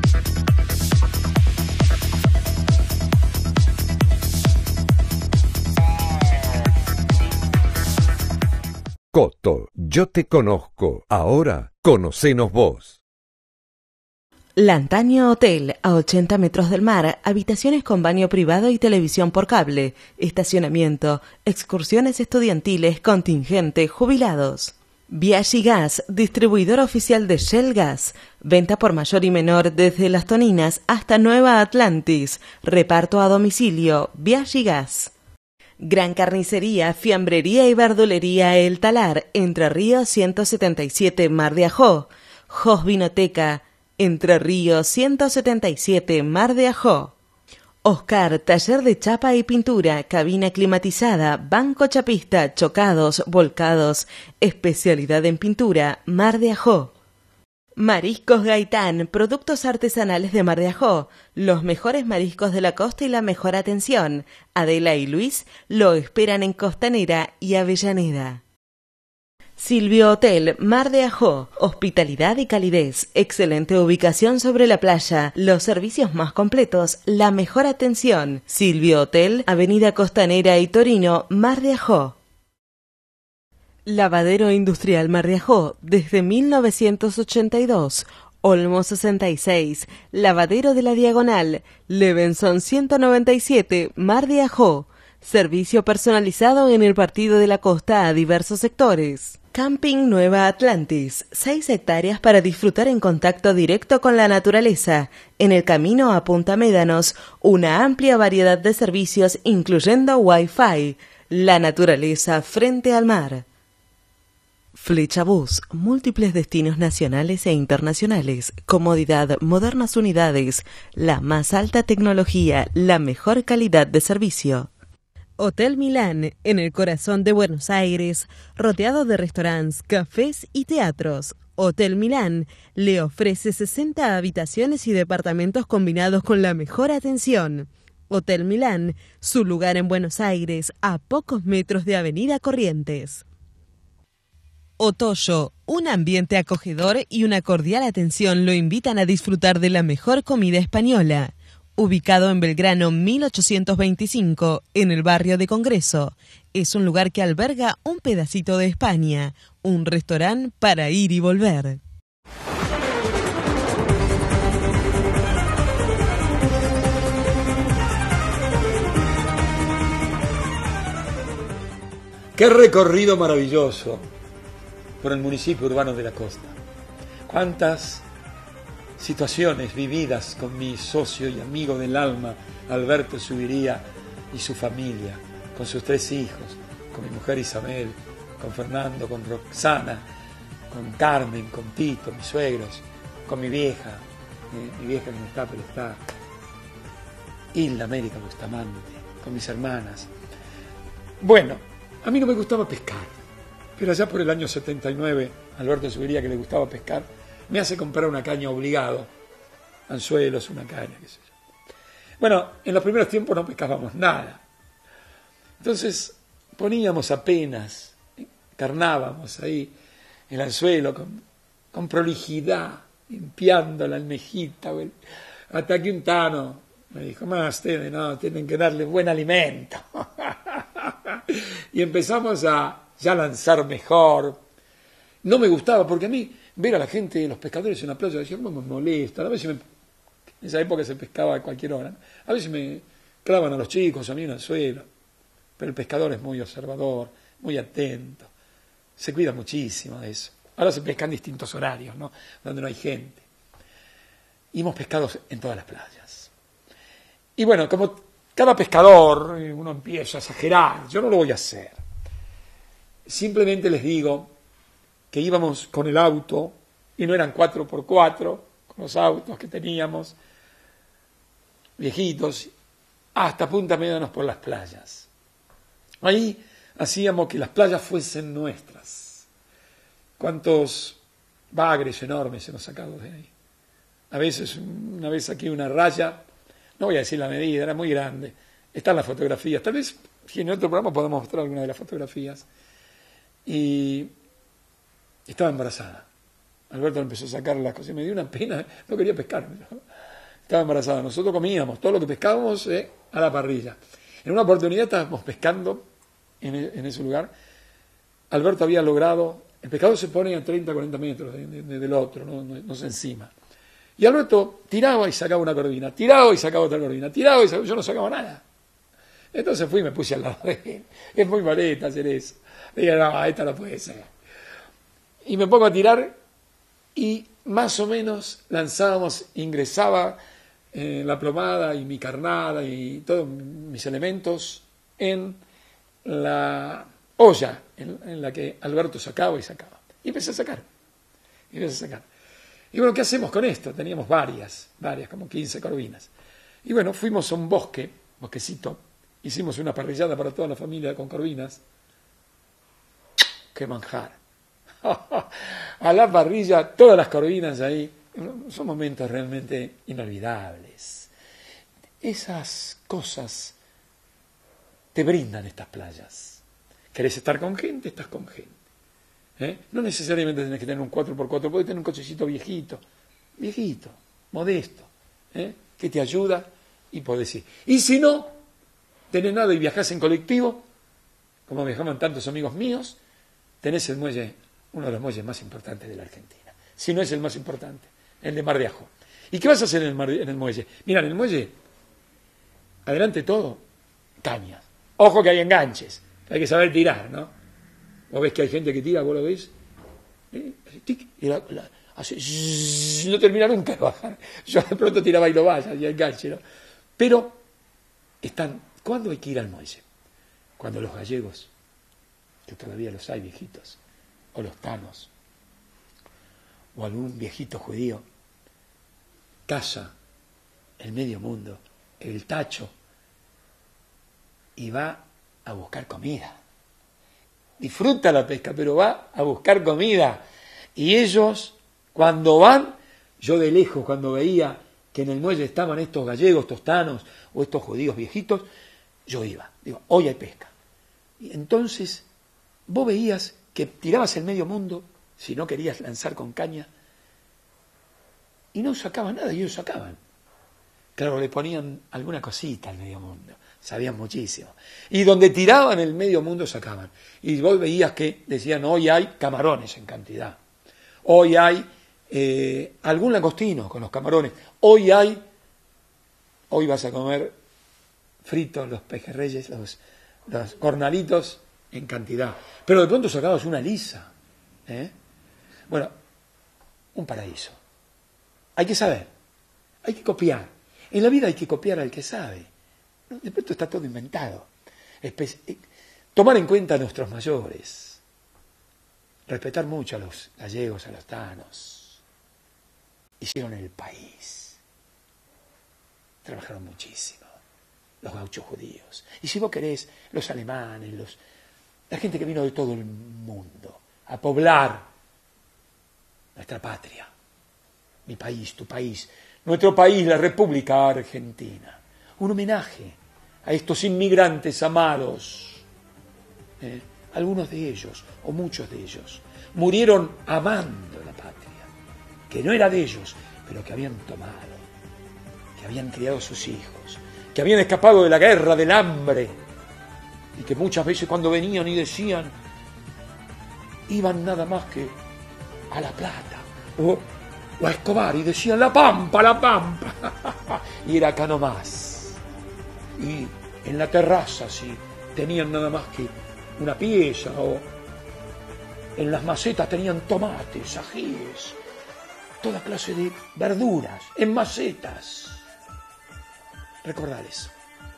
Coto, yo te conozco, ahora conocenos vos. Lantaño Hotel, a 80 metros del mar, habitaciones con baño privado y televisión por cable, estacionamiento, excursiones estudiantiles, contingente, jubilados. Viaggi Gas, distribuidor oficial de Shell Gas, venta por mayor y menor desde Las Toninas hasta Nueva Atlantis, reparto a domicilio, Viaggi Gas. Gran Carnicería, Fiambrería y Verdulería El Talar, Entre Ríos 177 Mar de Ajó. Jos Vinoteca, Entre Ríos 177 Mar de Ajó. Oscar, taller de chapa y pintura, cabina climatizada, banco chapista, chocados, volcados, especialidad en pintura, Mar de Ajó. Mariscos Gaitán, productos artesanales de Mar de Ajó, los mejores mariscos de la costa y la mejor atención. Adela y Luis lo esperan en Costanera y Avellaneda. Silvio Hotel, Mar de Ajó, hospitalidad y calidez, excelente ubicación sobre la playa, los servicios más completos, la mejor atención. Silvio Hotel, Avenida Costanera y Torino, Mar de Ajó. Lavadero Industrial Mar de Ajó, desde 1982. Olmo 66, Lavadero de la Diagonal, Levenson 197, Mar de Ajó. Servicio personalizado en el Partido de la Costa a diversos sectores. Camping Nueva Atlantis, 6 hectáreas para disfrutar en contacto directo con la naturaleza. En el camino a Punta Médanos, una amplia variedad de servicios incluyendo Wi-Fi. La naturaleza frente al mar. Flechabús, múltiples destinos nacionales e internacionales, comodidad, modernas unidades, la más alta tecnología, la mejor calidad de servicio. Hotel Milán, en el corazón de Buenos Aires, rodeado de restaurantes, cafés y teatros. Hotel Milán le ofrece 60 habitaciones y departamentos combinados con la mejor atención. Hotel Milán, su lugar en Buenos Aires, a pocos metros de Avenida Corrientes. Otoyo, un ambiente acogedor y una cordial atención lo invitan a disfrutar de la mejor comida española. Ubicado en Belgrano 1825, en el barrio de Congreso, es un lugar que alberga un pedacito de España, un restaurante para ir y volver. ¡Qué recorrido maravilloso por el municipio urbano de la costa! ¡Cuántas situaciones vividas con mi socio y amigo del alma, Alberto Zuviría, y su familia, con sus 3 hijos, con mi mujer Isabel, con Fernando, con Roxana, con Carmen, con Tito, mis suegros, con mi vieja que no está, pero está, Hilda América Bustamante, con mis hermanas. Bueno, a mí no me gustaba pescar, pero allá por el año 79, Alberto Zuviría, que le gustaba pescar, me hace comprar una caña obligado, anzuelos, una caña, qué sé yo. Bueno, en los primeros tiempos no pescábamos nada. Entonces poníamos apenas, carnábamos ahí el anzuelo con prolijidad, limpiando la almejita, hasta que un tano me dijo: más ustedes no, tienen que darle buen alimento. Y empezamos a ya lanzar mejor. No me gustaba, porque a mí ver a la gente, los pescadores en la playa, decía: ¿cómo me molesta? A veces en esa época se pescaba a cualquier hora, ¿no? A veces me clavan a los chicos, a mí un anzuelo. Pero el pescador es muy observador, muy atento, se cuida muchísimo de eso. Ahora se pescan distintos horarios, ¿no? Donde no hay gente. Y hemos pescado en todas las playas. Y bueno, como cada pescador, uno empieza a exagerar, yo no lo voy a hacer. Simplemente les digo que íbamos con el auto, y no eran 4x4, con los autos que teníamos, viejitos, hasta Punta Médanos por las playas. Ahí hacíamos que las playas fuesen nuestras. Cuántos bagres enormes hemos sacado de ahí. A veces, una vez aquí una raya, no voy a decir la medida, era muy grande, están las fotografías, tal vez si en otro programa podemos mostrar alguna de las fotografías. Y estaba embarazada. Alberto empezó a sacar las cosas y me dio una pena, no quería pescar. Estaba embarazada. Nosotros comíamos todo lo que pescábamos a la parrilla. En una oportunidad estábamos pescando en ese lugar. Alberto había logrado, el pescado se pone a 30, 40 metros del otro, no se encima. Y Alberto tiraba y sacaba una corvina, tiraba y sacaba otra corvina, tiraba y sacaba, yo no sacaba nada. Entonces fui y me puse al lado de él. Es muy maleta hacer eso. Le dije: no, esta no puede ser. Y me pongo a tirar y más o menos lanzábamos, ingresaba la plomada y mi carnada y todos mis elementos en la olla en la que Alberto sacaba y sacaba. Y empecé a sacar. Y bueno, ¿qué hacemos con esto? Teníamos varias, como 15 corvinas. Y bueno, fuimos a un bosquecito, hicimos una parrillada para toda la familia con corvinas. ¡Qué manjar! A la parrilla, todas las corvinas ahí. Son momentos realmente inolvidables. Esas cosas te brindan estas playas. ¿Querés estar con gente? Estás con gente. No necesariamente tenés que tener un 4x4, podés tener un cochecito viejito, modesto, que te ayuda y podés ir. Y si no tenés nada y viajás en colectivo, como viajaban tantos amigos míos, tenés el muelle, uno de los muelles más importantes de la Argentina. Si no es el más importante, el de Mar de Ajó. ¿Y qué vas a hacer en el muelle? Mira, en el muelle, adelante todo, cañas. Ojo que hay enganches, hay que saber tirar, ¿no? Vos ves que hay gente que tira, vos lo ves, tic, y hace, no termina nunca de bajar. Yo de pronto tiraba y no vaya, y enganche, ¿no? Pero ¿cuándo hay que ir al muelle? Cuando los gallegos, que todavía los hay viejitos, o los tanos, o algún viejito judío, caza el medio mundo, el tacho, y va a buscar comida. Disfruta la pesca, pero va a buscar comida. Y ellos, cuando van, yo de lejos, cuando veía que en el muelle estaban estos gallegos, estos tanos, o estos judíos viejitos, yo iba. Digo, hoy hay pesca. Y entonces, vos veías que tirabas el medio mundo, si no querías lanzar con caña, y no sacaban nada, y ellos sacaban. Claro, le ponían alguna cosita al medio mundo, sabían muchísimo. Y donde tiraban el medio mundo sacaban. Y vos veías que decían, hoy hay camarones en cantidad. Hoy hay algún langostino con los camarones. Hoy vas a comer fritos los pejerreyes, los cornalitos en cantidad. Pero de pronto sacabas una lisa. Bueno, un paraíso. Hay que saber, hay que copiar. En la vida hay que copiar al que sabe. De pronto está todo inventado. Tomar en cuenta a nuestros mayores. Respetar mucho a los gallegos, a los tanos. Hicieron el país. Trabajaron muchísimo. Los gauchos judíos. Y si vos querés, los alemanes, la gente que vino de todo el mundo a poblar nuestra patria. Mi país, tu país, nuestro país, la República Argentina. Un homenaje a estos inmigrantes amados. Algunos de ellos, o muchos de ellos, murieron amando la patria, que no era de ellos, pero que habían tomado, que habían criado sus hijos, que habían escapado de la guerra, del hambre, y que muchas veces cuando venían y decían, iban nada más que a La Plata, o a Escobar, y decían, la Pampa, y era acá nomás. Y en la terraza, sí, tenían nada más que una pieza, o en las macetas tenían tomates, ajíes, toda clase de verduras, en macetas. Recordar eso.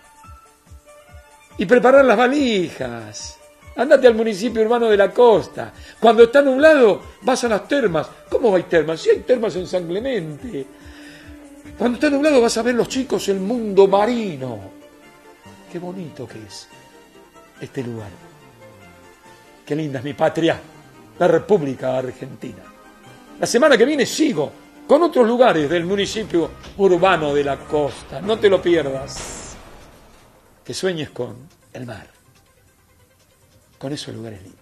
Y preparar las valijas. Andate al municipio urbano de la costa. Cuando está nublado, vas a las termas. ¿Cómo hay termas? Sí hay termas en San Clemente. Cuando está nublado vas a ver los chicos el mundo marino. Qué bonito que es este lugar. Qué linda es mi patria, la República Argentina. La semana que viene sigo con otros lugares del municipio urbano de la costa. No te lo pierdas. Que sueñes con el mar, con esos lugares lindos.